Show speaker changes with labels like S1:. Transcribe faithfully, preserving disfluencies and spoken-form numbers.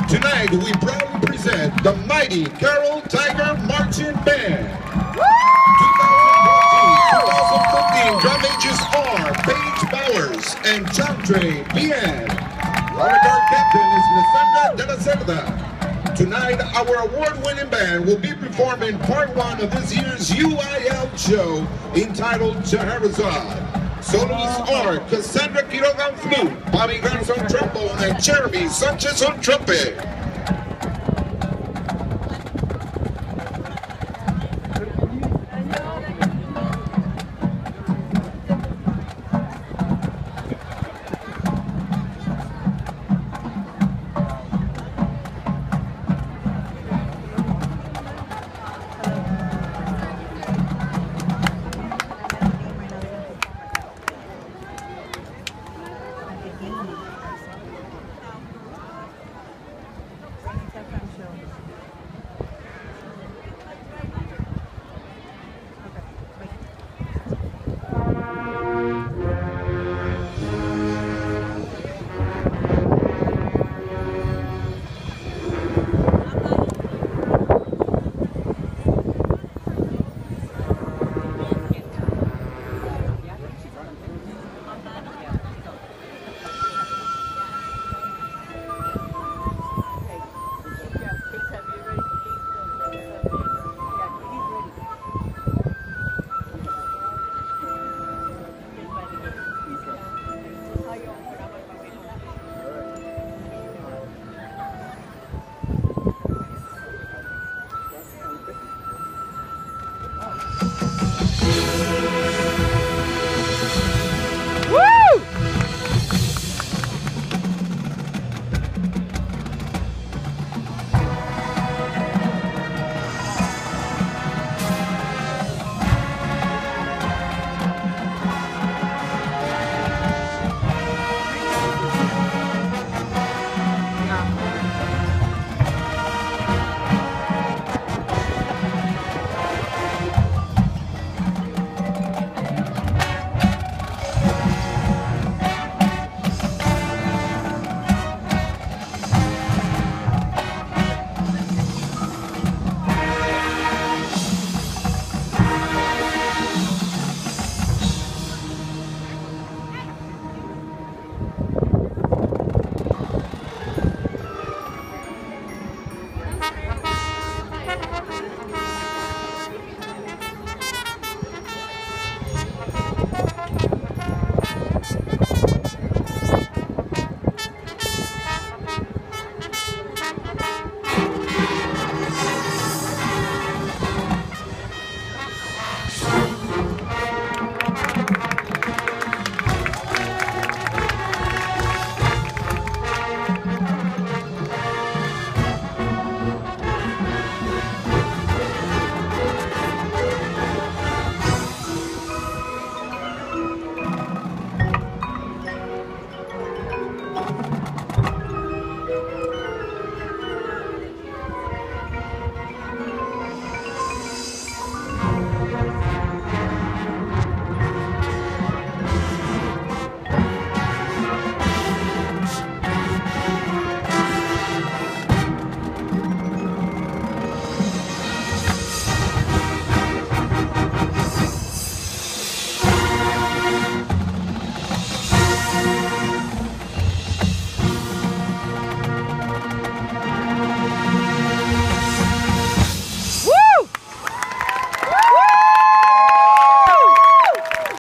S1: Tonight, we proudly present the mighty Carroll Tiger Marching Band. twenty fourteen twenty fifteen drum majors are Paige Bowers and Chandre Bien. Honor guard captain is Lissandra de la Cerda. Tonight, our award-winning band will be performing part one of this year's U I L show entitled Scheherazade. Soloists are Cassandra Quiroga on flute, Bobby Garza on trombone, and Jeremy Sanchez on trumpet.